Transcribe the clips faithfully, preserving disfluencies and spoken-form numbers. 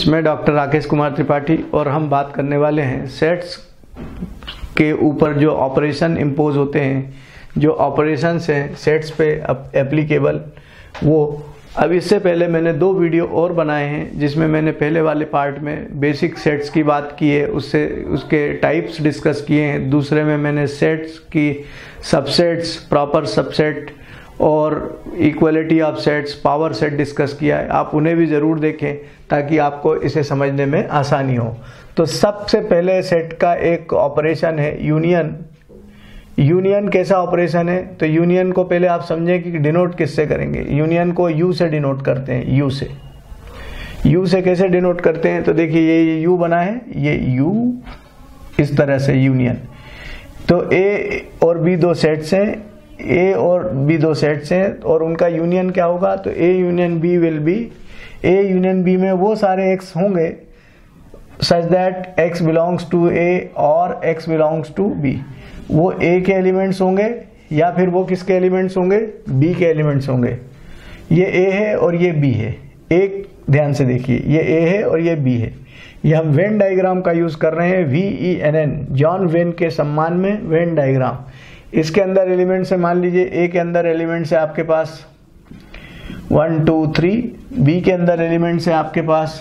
Friends, मैं doctor Rakesh Kumar Tripathi और हम बात करने वाले हैं सेट्स के ऊपर जो ऑपरेशन इम्पोज होते हैं, जो ऑपरेशंस हैं सेट्स पे एप्लीकेबल वो। अब इससे पहले मैंने दो वीडियो और बनाए हैं जिसमें मैंने पहले वाले पार्ट में बेसिक सेट्स की बात की है, उससे उसके टाइप्स डिस्कस किए हैं। दूसरे में मैंने सेट्स की सबसेट्स, प्रॉपर सबसेट और equality of sets, power set discuss किया है। आप उन्हें भी ज़रूर देखें ताकि आपको इसे समझने में आसानी हो। तो सबसे पहले सेट का एक ऑपरेशन है यूनियन। यूनियन कैसा ऑपरेशन है? तो यूनियन को पहले आप समझें कि डिनोट किससे करेंगे। यूनियन को यू से डिनोट करते हैं, यू से। यू से कैसे डिनोट करते हैं? तो देखिए ये यू बना है, ये यू इस तरह से यूनियन। तो ए और बी दो सेट्स हैं, ए और बी दो सेट्स हैं और उनका यूनियन क्या होगा? तो A union B will be, A union B में वो सारे एक्स होंगे such that x belongs to A और एक्स बिलोंग्स टू बी। वो ए के एलिमेंट्स होंगे या फिर वो किसके एलिमेंट्स होंगे? बी के एलिमेंट्स होंगे। ये ए है और ये बी है। एक ध्यान से देखिए, ये ए है और ये बी है। ये हम वेन डायग्राम का यूज कर रहे हैं, V E N N, John Venn के सम्मान में वेन डायग्राम। इसके अंदर एलिमेंट्स है, मान लीजिए ए के अंदर एलिमेंट्स है आपके पास वन टू थ्री, बी के अंदर एलिमेंट्स है आपके पास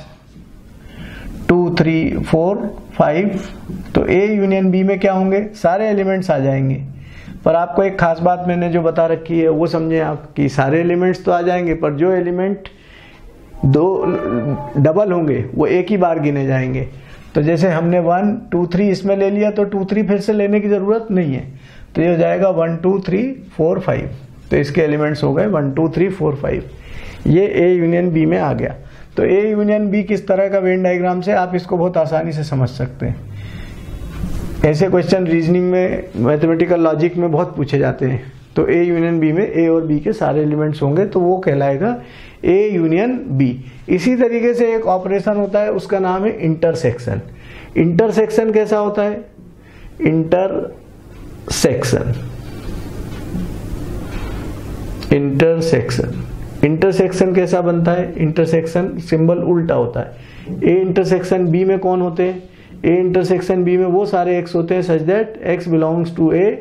टू थ्री फोर फाइव। तो ए यूनियन बी में क्या होंगे? सारे एलिमेंट्स आ जाएंगे। पर आपको एक खास बात मैंने जो बता रखी है वो समझें आप, कि सारे एलिमेंट्स तो आ जाएंगे पर जो एलिमेंट दो डबल होंगे वो एक ही बार गिने जाएंगे। तो जैसे हमने वन टू थ्री इसमें ले लिया तो टू थ्री फिर से लेने की जरूरत नहीं है। तो ये हो जाएगा one two three four five. तो इसके एलिमेंट्स हो गए one two three four five. ये ए यूनियन बी में आ गया। तो ए यूनियन बी किस तरह का वेन डायग्राम से आप इसको बहुत आसानी से समझ सकते हैं। ऐसे क्वेश्चन रीजनिंग में, मैथमेटिकल लॉजिक में बहुत पूछे जाते हैं। तो ए यूनियन बी में ए और बी के सारे एलिमेंट्स होंगे तो वो कहलाएगा ए यूनियन बी। इसी तरीके से एक ऑपरेशन होता है, उसका नाम है इंटरसेक्शन। इंटरसेक्शन कैसा होता है? इंटरसेक्शन इंटरसेक्शन इंटरसेक्शन कैसा बनता है? इंटरसेक्शन सिंबल उल्टा होता है। ए इंटरसेक्शन बी में कौन होते हैं? ए इंटरसेक्शन बी में वो सारे एक्स होते हैं such that x belongs to A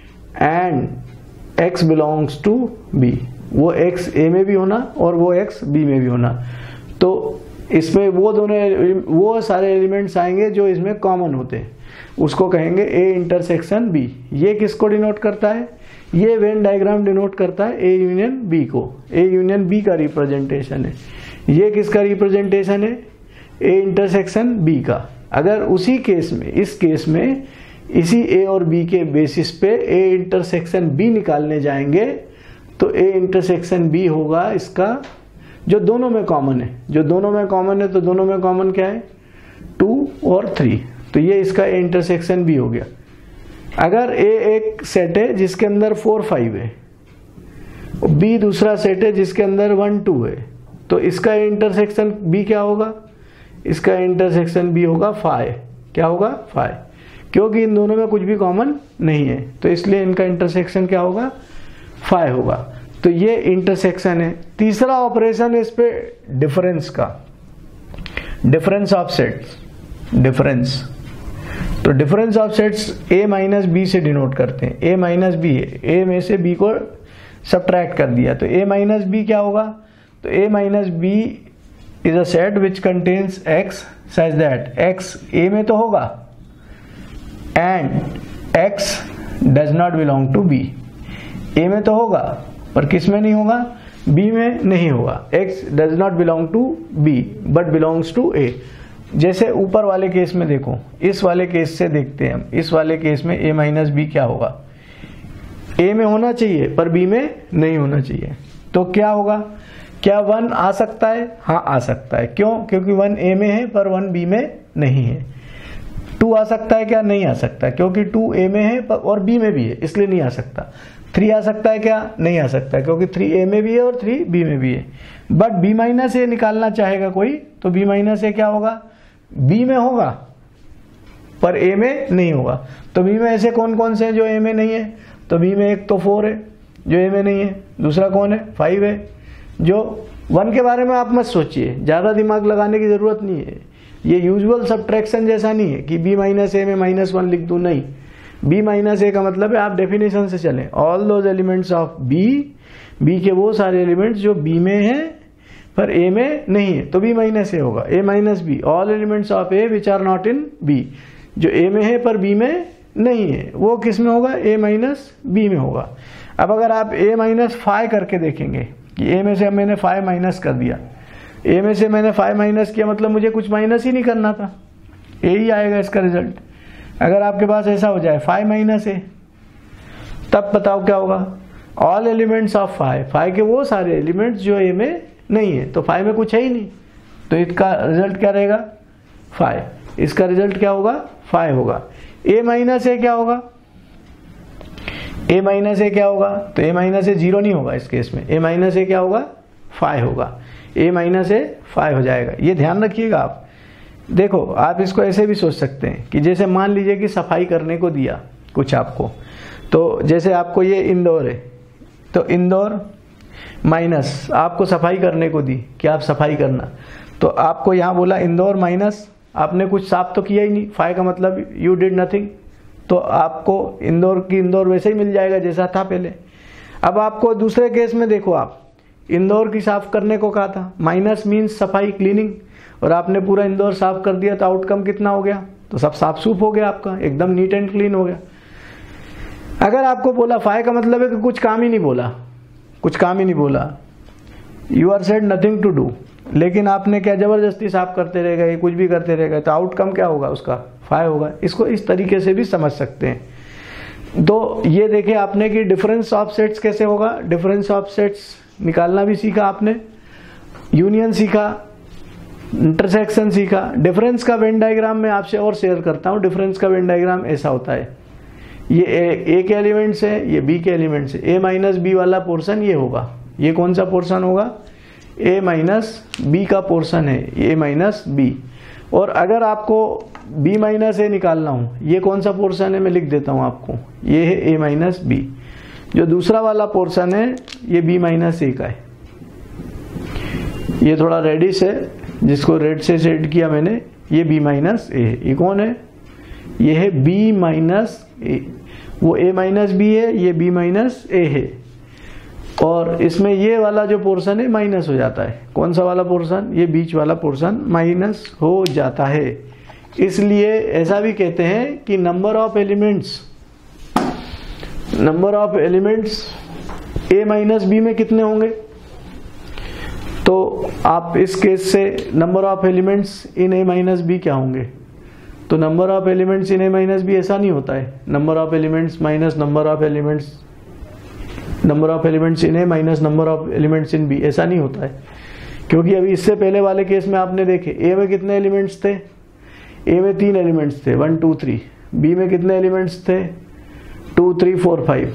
and x belongs to B. वो एक्स ए में भी होना और वो एक्स बी में भी होना। तो इसमें वो दोनों वो सारे एलिमेंट्स आएंगे जो इसमें कॉमन होते हैं, उसको कहेंगे ए इंटरसेक्शन बी। ये किसको डिनोट करता है? ये वेन डायग्राम डिनोट करता है ए यूनियन बी को। ए यूनियन बी का रिप्रेजेंटेशन है। ये किसका रिप्रेजेंटेशन है? ए इंटरसेक्शन बी का। अगर उसी केस में, इस केस में इसी ए और बी के बेसिस पे ए इंटरसेक्शन बी निकालने जाएंगे तो ए इंटरसेक्शन बी होगा इसका जो दोनों में कॉमन है। जो दोनों में कॉमन है तो दोनों में कॉमन क्या है? टू और थ्री। तो ये इसका ए इंटरसेक्शन बी हो गया। अगर ए एक सेट है जिसके अंदर फोर फाइव है, बी दूसरा सेट है जिसके अंदर वन टू है, तो इसका इंटरसेक्शन बी क्या होगा? इसका इंटरसेक्शन बी होगा फाइव। क्या होगा? फाइव, क्योंकि इन दोनों में कुछ भी कॉमन नहीं है तो इसलिए इनका इंटरसेक्शन क्या होगा? फाइव होगा। तो ये इंटरसेक्शन है। तीसरा ऑपरेशन है इस पे डिफरेंस का, डिफरेंस ऑफ सेट्स। डिफरेंस, तो difference of sets A minus B से डिनोट करते हैं। ए माइनस बी है, ए में से बी को सब्ट्रैक्ट कर दिया तो ए माइनस बी क्या होगा? तो A minus B is a set which contains x such that x A में तो होगा and x does not belong to B. A में तो होगा पर किस में नहीं होगा? बी में नहीं होगा। X does not belong to B but belongs to A. जैसे ऊपर वाले केस में देखो, इस वाले केस से देखते हैं हम। इस वाले केस में a माइनस बी क्या होगा? a में होना चाहिए पर b में नहीं होना चाहिए। तो क्या होगा? क्या वन आ सकता है? हाँ आ सकता है। क्यों? क्योंकि वन a में है पर वन b में नहीं है। टू आ सकता है क्या? नहीं आ सकता, क्योंकि टू a में है और b में भी है इसलिए नहीं आ सकता। थ्री आ सकता है क्या? नहीं आ सकता, क्योंकि थ्री a में भी है और थ्री b में भी है। बट b माइनस ए निकालना चाहेगा कोई तो b माइनस ए क्या होगा? बी में होगा पर ए में नहीं होगा। तो बी में ऐसे कौन कौन से हैं जो ए में नहीं है? तो बी में एक तो फोर है जो ए में नहीं है, दूसरा कौन है? फाइव है जो वन के बारे में आप मत सोचिए, ज़्यादा दिमाग लगाने की ज़रूरत नहीं है। ये यूजुअल सब्ट्रैक्शन जैसा नहीं है कि बी माइनस ए में माइनस वन लिख दूँ, नहीं। बी माइनस ए का मतलब है आप डेफिनेशन से चलें, all those elements of B, B के वो सारे एलिमेंट्स जो बी में हैं पर ए में नहीं है, तो बी माइनस ए होगा। A minus B, all elements of A which are not in B, जो ए में है पर बी में नहीं है, वो किस में होगा? ए माइनस बी में होगा। अब अगर आप ए माइनस फाइव करके देखेंगे कि ए में से मैंने फाइव माइनस कर दिया, ए में से मैंने फाइव माइनस किया मतलब मुझे कुछ माइनस ही नहीं करना था, ए ही आएगा इसका रिजल्ट। अगर आपके पास ऐसा हो जाए फाइव माइनस ए, तब बताओ क्या होगा? All elements of five, five के वो सारे एलिमेंट्स जो ए में नहीं है, तो फाइव में कुछ है ही नहीं, तो इसका रिजल्ट क्या रहेगा? फाइव। इसका रिजल्ट क्या होगा? फाइव होगा। ए माइनस ए क्या होगा? ए माइनस ए क्या होगा? तो ए माइनस ए जीरो नहीं होगा इस केस में, ए माइनस ए क्या होगा? फाइव होगा। ए माइनस ए फाइव हो जाएगा, ये ध्यान रखिएगा आप। देखो आप इसको ऐसे भी सोच सकते हैं कि जैसे मान लीजिए कि सफाई करने को दिया कुछ आपको, तो जैसे आपको ये इंदौर है, तो इंदौर माइनस आपको सफाई करने को दी कि आप सफाई करना, तो आपको यहाँ बोला इंदौर माइनस, आपने कुछ साफ तो किया ही नहीं, फाइव का मतलब यू डिड नथिंग, तो आपको इंदौर की इंदौर वैसे ही मिल जाएगा जैसा था पहले। अब आपको दूसरे केस में देखो, आप इंदौर की साफ करने को कहा था, माइनस मीन्स सफाई क्लीनिंग, और आपने पूरा इंदौर साफ कर दिया, तो आउटकम कितना हो गया? तो सब साफ सूफ हो गया, आपका एकदम नीट एंड क्लीन हो गया। अगर आपको बोला फाइव का मतलब है कि कुछ काम ही नहीं बोला, कुछ काम ही नहीं बोला, you are said nothing to do, लेकिन आपने क्या जबरदस्ती साफ करते रह गए, कुछ भी करते रह गए, तो आउटकम क्या होगा उसका? फाइव होगा। इसको इस तरीके से भी समझ सकते हैं। तो ये देखे आपने कि डिफरेंस ऑफ सेट्स कैसे होगा, डिफरेंस ऑफ सेट्स निकालना भी सीखा आपने, यूनियन सीखा, इंटरसेक्शन सीखा। डिफरेंस का वेन डायग्राम मैं आपसे और शेयर करता हूँ। डिफरेंस का वेन डायग्राम ऐसा होता है, ये ए, ए के एलिमेंट्स है, ये बी के एलिमेंट्स है, ए माइनस बी वाला पोर्शन ये होगा, ये कौन सा पोर्शन होगा? ए माइनस बी का पोर्शन है, ए माइनस बी। और अगर आपको बी माइनस ए निकालना हो, ये कौन सा पोर्शन है मैं लिख देता हूँ आपको, ये है ए माइनस बी। जो दूसरा वाला पोर्शन है ये बी माइनस ए का है, ये थोड़ा रेडिश है जिसको रेड से शेड किया मैंने, ये बी माइनस ए है। ये कौन है? ये है बी माइनस ए, वो ए माइनस बी है, ये बी माइनस ए है। और इसमें ये वाला जो पोर्शन है माइनस हो जाता है, कौन सा वाला पोर्शन? ये बीच वाला पोर्शन माइनस हो जाता है। इसलिए ऐसा भी कहते हैं कि number of elements, number of elements A minus B में कितने होंगे? तो आप इस केस से number of elements in A minus B क्या होंगे? तो number of elements in A minus B ऐसा नहीं होता है, number of elements minus number of elements, number of elements in A minus number of elements in B, ऐसा नहीं होता है। क्योंकि अभी इससे पहले वाले केस में आपने देखे ए में कितने एलिमेंट्स थे? ए में तीन एलिमेंट्स थे, वन टू थ्री। बी में कितने एलिमेंट्स थे? Two three four five.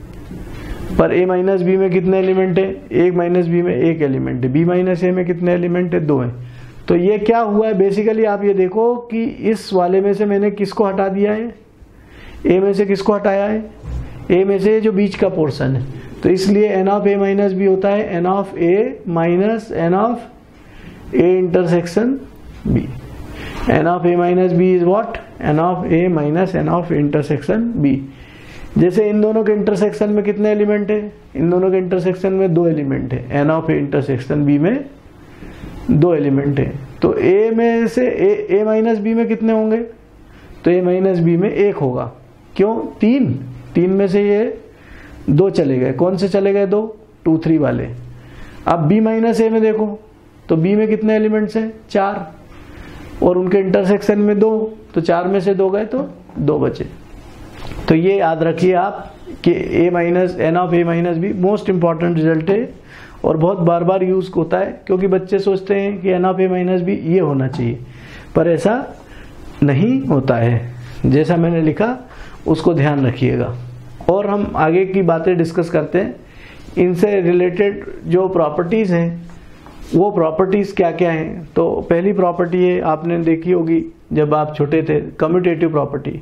पर ए माइनस बी में कितने एलिमेंट है? एक माइनस बी में एक एलिमेंट है। बी माइनस ए में कितने एलिमेंट है? दो है। तो ये क्या हुआ है बेसिकली, आप ये देखो कि इस वाले में से मैंने किसको हटा दिया है? ए में से किसको हटाया है? ए में से जो बीच का पोर्शन है। तो इसलिए n of A minus B होता है n of A minus n of A intersection B. N of A minus B is what? N of A minus n of intersection B. जैसे इन दोनों के इंटरसेक्शन में कितने एलिमेंट है? इन दोनों के इंटरसेक्शन में दो एलिमेंट है, n of A intersection B में दो एलिमेंट है। तो ए में से ए माइनस बी में कितने होंगे? तो ए माइनस बी में एक होगा। क्यों? तीन, तीन में से ये दो चले गए। कौन से चले गए? दो, टू थ्री वाले। अब बी माइनस ए में देखो तो बी में कितने एलिमेंट्स हैं? चार, और उनके इंटरसेक्शन में दो, तो चार में से दो गए तो दो बचे। तो ये याद रखिए आप कि A minus n of A minus B most important result है और बहुत बार बार यूज होता है, क्योंकि बच्चे सोचते हैं कि n of A minus B ये होना चाहिए, पर ऐसा नहीं होता है। जैसा मैंने लिखा उसको ध्यान रखिएगा। और हम आगे की बातें डिस्कस करते हैं। इनसे रिलेटेड जो प्रॉपर्टीज हैं वो प्रॉपर्टीज क्या क्या हैं। तो पहली प्रॉपर्टी है, आपने देखी होगी जब आप छोटे थे, कम्यूटेटिव प्रॉपर्टी।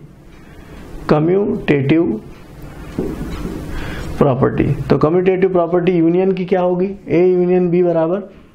कम्यूटेटिव प्रॉपर्टी, तो कम्यूटेटिव प्रॉपर्टी यूनियन की क्या होगी? ए यूनियन बी बराबर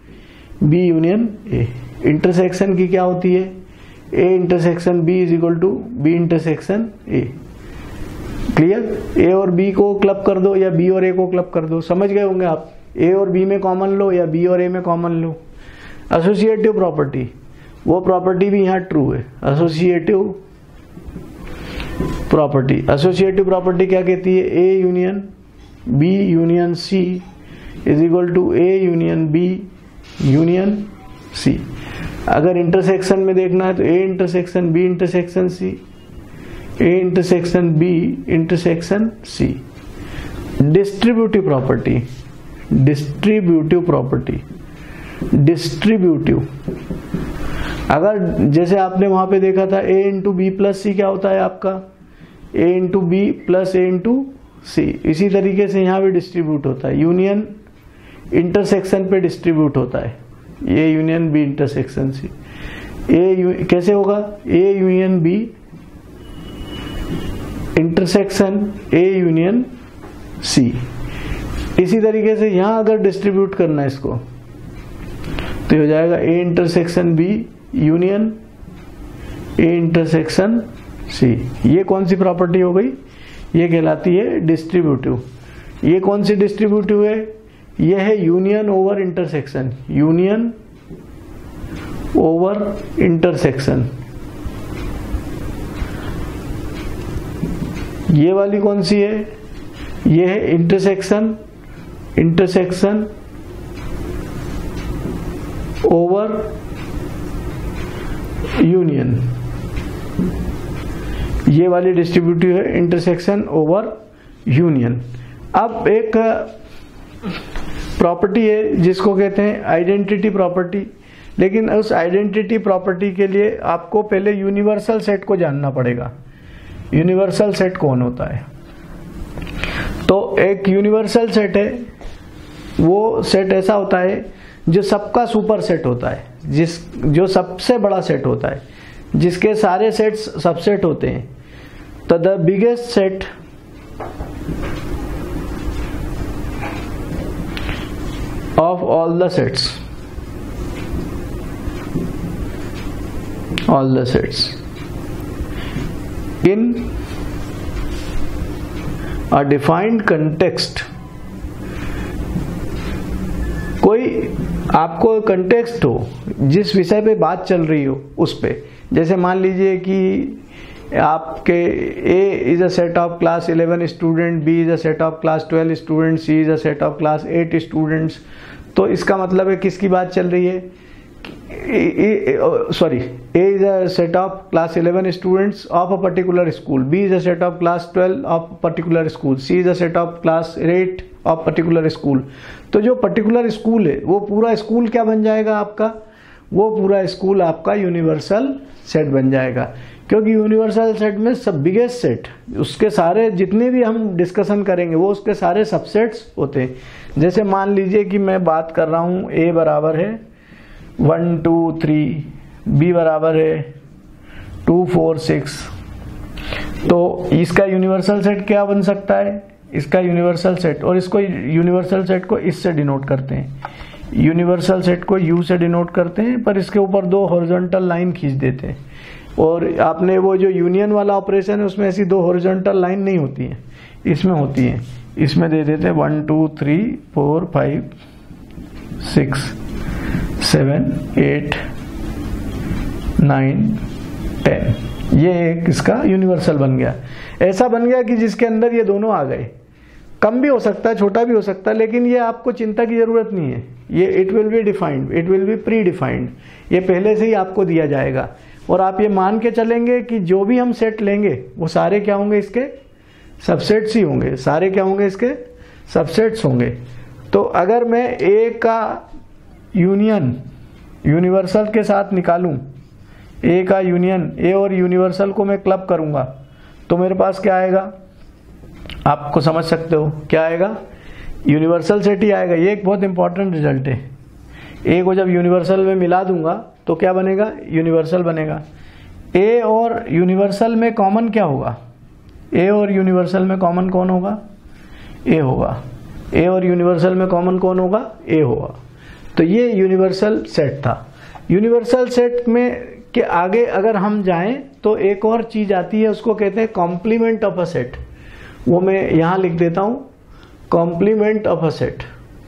बी यूनियन ए। इंटरसेक्शन की क्या होती है, A intersection B is equal to B intersection A. Clear, A और बी को क्लब कर दो या बी और ए को क्लब कर दो, समझ गए होंगे आप। ए और बी में कॉमन लो या बी और ए में कॉमन लो। एसोसिएटिव प्रॉपर्टी, वो प्रॉपर्टी भी यहाँ ट्रू है। एसोसिएटिव प्रॉपर्टी, एसोसिएटिव प्रॉपर्टी क्या कहती है, A union B union C is equal to A union B union C. अगर इंटरसेक्शन में देखना है तो A intersection B intersection C, A intersection B intersection C. Distributive property, distributive property, distributive, अगर जैसे आपने वहां पे देखा था A into B plus C क्या होता है आपका, A into B plus A into C, इसी तरीके से यहाँ भी डिस्ट्रीब्यूट होता है। यूनियन इंटरसेक्शन पे डिस्ट्रीब्यूट होता है, A union B intersection C. A कैसे होगा, A union B intersection A union C. इसी तरीके से यहां अगर डिस्ट्रीब्यूट करना है इसको तो हो जाएगा A intersection B union A intersection C. ये कौन सी प्रॉपर्टी हो गई, ये कहलाती है डिस्ट्रीब्यूटिव। ये कौन सी डिस्ट्रीब्यूटिव है, ये है union over intersection, union over intersection. ये वाली कौन सी है, ये है इंटरसेक्शन, इंटरसेक्शन ओवर यूनियन। ये वाली डिस्ट्रीब्यूटिव है इंटरसेक्शन ओवर यूनियन। अब एक प्रॉपर्टी है जिसको कहते हैं आइडेंटिटी प्रॉपर्टी, लेकिन उस आइडेंटिटी प्रॉपर्टी के लिए आपको पहले यूनिवर्सल सेट को जानना पड़ेगा। यूनिवर्सल सेट कौन होता है, तो एक यूनिवर्सल सेट है, वो सेट ऐसा होता है जो सबका सुपर सेट होता है, जिस जो सबसे बड़ा सेट होता है, जिसके सारे सेट्स सबसेट होते हैं। तो the biggest set of all the sets, all the sets in a defined context. कोई आपको कंटेक्स्ट हो, जिस विषय पे बात चल रही हो उस पे, जैसे मान लीजिए कि आपके A is a set of class eleven student, B is a set of class twelve student, C is a set of class eight students. तो इसका मतलब है किसकी बात चल रही है, sorry, A is a set of class eleven students of a particular school, B is a set of class twelve of particular school, C is a set of class eight of particular school. तो जो particular school है वो पूरा school क्या बन जाएगा आपका, वो पूरा स्कूल आपका यूनिवर्सल सेट बन जाएगा। क्योंकि यूनिवर्सल सेट में सब बिगेस्ट सेट, उसके सारे जितने भी हम डिस्कशन करेंगे वो उसके सारे सबसेट्स होते हैं। जैसे मान लीजिए कि मैं बात कर रहा हूँ ए बराबर है वन टू थ्री, बी बराबर है टू फोर सिक्स, तो इसका यूनिवर्सल सेट क्या बन सकता है, इसका यूनिवर्सल सेट, और इसको यूनिवर्सल सेट को इससे डिनोट करते हैं, यूनिवर्सल सेट को यू से डिनोट करते हैं, पर इसके ऊपर दो हॉरिजॉन्टल लाइन खींच देते हैं। और आपने वो जो यूनियन वाला ऑपरेशन है उसमें ऐसी दो हॉरिजॉन्टल लाइन नहीं होती है, इसमें होती है। इसमें दे देते हैं one two three four five six seven eight nine ten, ये एक इसका यूनिवर्सल बन गया। ऐसा बन गया कि जिसके अंदर ये दोनों आ गए। कम भी हो सकता है, छोटा भी हो सकता है, लेकिन ये आपको चिंता की जरूरत नहीं है। ये it will be defined, it will be predefined, ये पहले से ही आपको दिया जाएगा। और आप ये मान के चलेंगे कि जो भी हम सेट लेंगे वो सारे क्या होंगे, इसके सबसेट्स ही होंगे, सारे क्या होंगे, इसके सबसेट्स होंगे। तो अगर मैं ए का यूनियन यूनिवर्सल के साथ निकालूं, ए का यूनियन, ए और यूनिवर्सल को मैं क्लब करूंगा, तो मेरे पास क्या आएगा, आपको समझ सकते हो क्या आएगा, यूनिवर्सल सेट ही आएगा। ये एक बहुत इंपॉर्टेंट रिजल्ट है। ए को जब यूनिवर्सल में मिला दूंगा तो क्या बनेगा, यूनिवर्सल बनेगा। ए और यूनिवर्सल में कॉमन क्या होगा, ए और यूनिवर्सल में कॉमन कौन होगा, ए होगा। ए और यूनिवर्सल में कॉमन कौन होगा, ए होगा। तो ये यूनिवर्सल सेट था। यूनिवर्सल सेट में के आगे अगर हम जाएं तो एक और चीज आती है, उसको कहते हैं कॉम्प्लीमेंट ऑफ अ सेट। वो मैं यहां लिख देता हूं, complement of a set,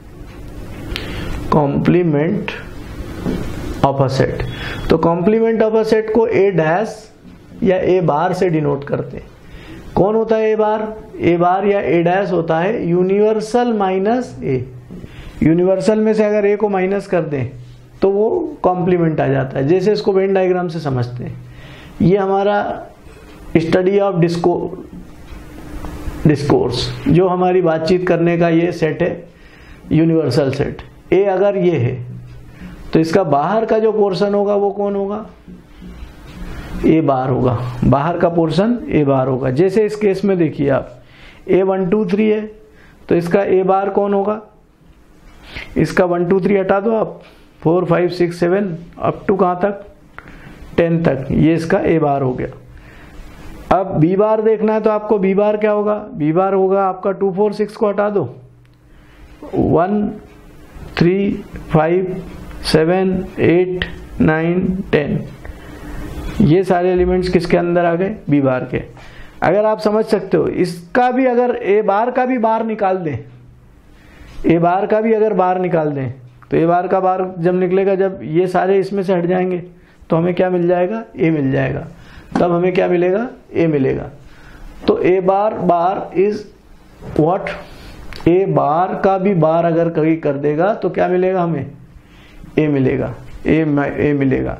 complement of a set. तो कॉम्प्लीमेंट ऑफ अ सेट को ए डैश या ए बार से डिनोट करते हैं। कौन होता है ए बार? ए बार या ए डैश होता है यूनिवर्सल माइनस ए। यूनिवर्सल में से अगर ए को माइनस कर दें तो वो कॉम्प्लीमेंट आ जाता है। जैसे इसको वेन डायग्राम से समझते हैं, ये हमारा स्टडी ऑफ डिस्को डिस्कोर्स, जो हमारी बातचीत करने का ये सेट है, यूनिवर्सल सेट। ए अगर ये है तो इसका बाहर का जो पोर्शन होगा वो कौन होगा? ए बार होगा। बाहर का पोर्शन ए बार होगा। जैसे इस केस में देखिए आप, ए वन टू थ्री है तो इसका ए बार कौन होगा? इसका वन टू थ्री हटा दो आप, four five six seven up to कहां तक? टेन तक, ये इसका ए बार हो गया। अब बी बार देखना है तो आपको बी बार क्या होगा? बी बार होगा आपका टू फोर सिक्स को हटा दो, one three five seven eight nine ten, ये सारे एलिमेंट्स किसके अंदर आ गए? बी बार के। अगर आप समझ सकते हो, इसका भी अगर ए बार का भी बार निकाल दें, ए बार का भी अगर बार निकाल दें तो ए बार का बार जब निकलेगा, जब ये सारे इसमें से हट जाएंगे तो हमें क्या मिल जाएगा? ए मिल जाएगा। तब हमें क्या मिलेगा? ए मिलेगा। तो ए बार बार इज व्हाट? ए बार का भी बार अगर कभी कर देगा तो क्या मिलेगा हमें? ए मिलेगा। ए ए मिलेगा।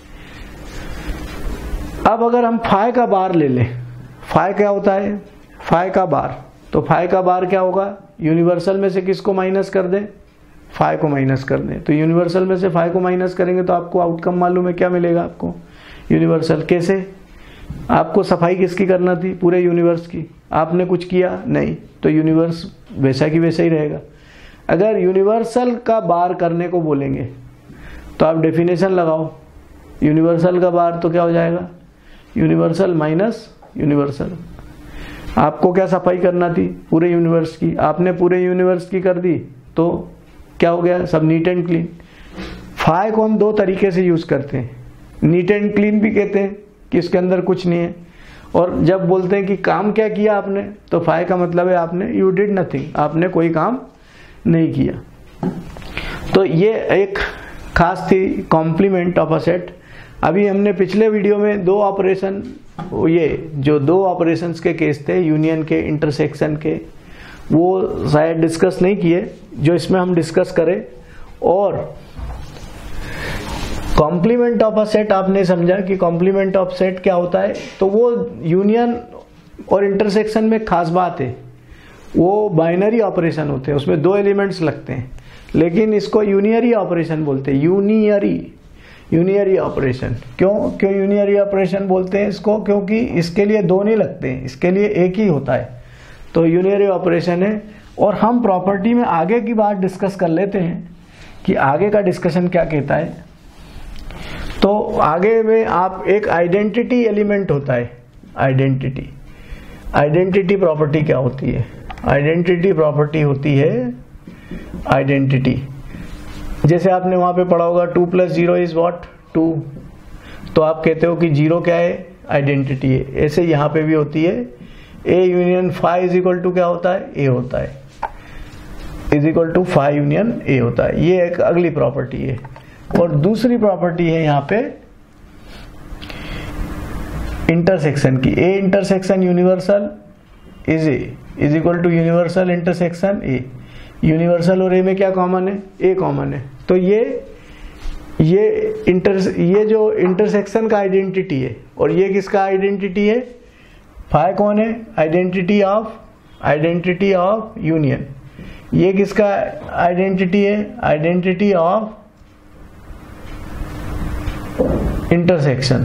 अब अगर हम फाइ का बार ले लें, फाइ क्या होता है? फाइ का बार, तो फाइ का बार क्या होगा? यूनिवर्सल में से किसको माइनस कर दें? फाइ को माइनस कर दें। तो यूनिवर्सल में से फाइ को माइनस करेंगे तो आपको आउटकम मालूम है क्या मिलेगा आपको? यूनिवर्सल। कैसे? आपको सफाई किसकी करना थी? पूरे यूनिवर्स की। आपने कुछ किया नहीं, तो यूनिवर्स वैसा की वैसा ही रहेगा। अगर यूनिवर्सल का बार करने को बोलेंगे तो आप डेफिनेशन लगाओ, यूनिवर्सल का बार तो क्या हो जाएगा? Universal minus universal. आपको क्या सफाई करना थी? पूरे यूनिवर्स की। आपने पूरे यूनिवर्स की कर दी तो क्या हो गया? सब नीट एंड क्लीन। फाइ को हम दो तरीके से यूज करते हैं, नीट एंड क्लीन भी कहते हैं कि इसके अंदर कुछ नहीं है, और जब बोलते हैं कि काम क्या किया आपने, तो फाइ का मतलब है आपने यू डिड नथिंग, आपने कोई काम नहीं किया। तो ये एक खास थी कॉम्प्लीमेंट ऑफ अ सेट। अभी हमने पिछले वीडियो में दो ऑपरेशन, ये जो दो ऑपरेशंस के केस थे, यूनियन के, इंटरसेक्शन के, वो शायद डिस्कस नहीं किए, जो इसमें हम डिस्कस करें। और कॉम्प्लीमेंट ऑफ अ सेट आपने समझा कि कॉम्प्लीमेंट ऑफ सेट क्या होता है, तो वो यूनियन और इंटरसेक्शन में खास बात है, वो बाइनरी ऑपरेशन होते हैं, उसमें दो एलिमेंट्स लगते हैं, लेकिन इसको यूनियरी ऑपरेशन बोलते हैं। Unary unary operation. क्यों क्यों यूनियरी ऑपरेशन बोलते हैं इसको? क्योंकि इसके लिए दो नहीं लगते हैं, इसके लिए एक ही होता है, तो यूनियरी ऑपरेशन है। और हम प्रॉपर्टी में आगे की बात डिस्कस कर लेते हैं कि आगे का डिस्कशन क्या कहता है। तो आगे में आप एक आइडेंटिटी एलिमेंट होता है, आइडेंटिटी आइडेंटिटी प्रॉपर्टी क्या होती है? आइडेंटिटी प्रॉपर्टी होती है आइडेंटिटी। जैसे आपने वहां पे पढ़ा होगा two plus zero is what? Two. तो आप कहते हो कि जीरो क्या है? आइडेंटिटी है। ऐसे यहाँ पे भी होती है, A union phi is equal to क्या होता है? ए होता है, is equal to phi union A होता है। ये एक अगली प्रॉपर्टी है। और दूसरी प्रॉपर्टी है यहाँ पे इंटरसेक्शन की। A intersection universal is A is equal to universal intersection A. Universal और ए में क्या कॉमन है? ए कॉमन है। तो ये ये इंटर ये जो इंटरसेक्शन का आइडेंटिटी है, और ये किसका आइडेंटिटी है? फाइ कौन है? Identity of identity of union. ये किसका आइडेंटिटी है? Identity of intersection.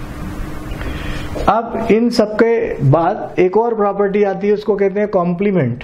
अब इन सबके बाद एक और प्रॉपर्टी आती है, उसको कहते हैं कॉम्प्लीमेंट।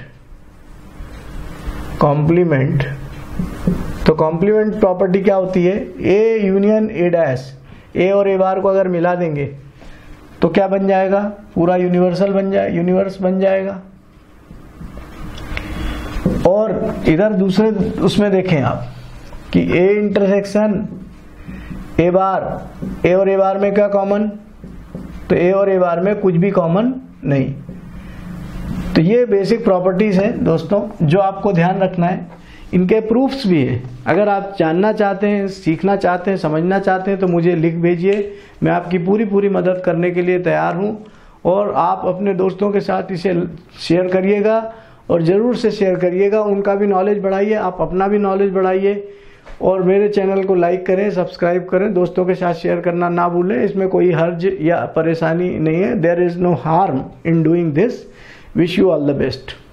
कॉम्प्लीमेंट तो कॉम्प्लीमेंट प्रॉपर्टी क्या होती है? ए यूनियन ए डैश, ए और ए बार को अगर मिला देंगे तो क्या बन जाएगा? पूरा यूनिवर्सल बन जाए यूनिवर्स बन जाएगा। और इधर दूसरे उसमें देखें आप, कि ए इंटरसेक्शन ए बार, ए और ए बार में क्या कॉमन, तो ए और ए बार में कुछ भी कॉमन नहीं। तो ये बेसिक प्रॉपर्टीज हैं दोस्तों जो आपको ध्यान रखना है। इनके प्रूफ्स भी है, अगर आप जानना चाहते हैं, सीखना चाहते हैं, समझना चाहते हैं तो मुझे लिख भेजिए, मैं आपकी पूरी पूरी मदद करने के लिए तैयार हूँ। और आप अपने दोस्तों के साथ इसे शेयर करिएगा और ज़रूर से शेयर करिएगा, उनका भी नॉलेज बढ़ाइए, आप अपना भी नॉलेज बढ़ाइए। और मेरे चैनल को लाइक करें, सब्सक्राइब करें, दोस्तों के साथ शेयर करना ना भूलें। इसमें कोई हर्ज या परेशानी नहीं है, there is no harm in doing this. Wish you all the best.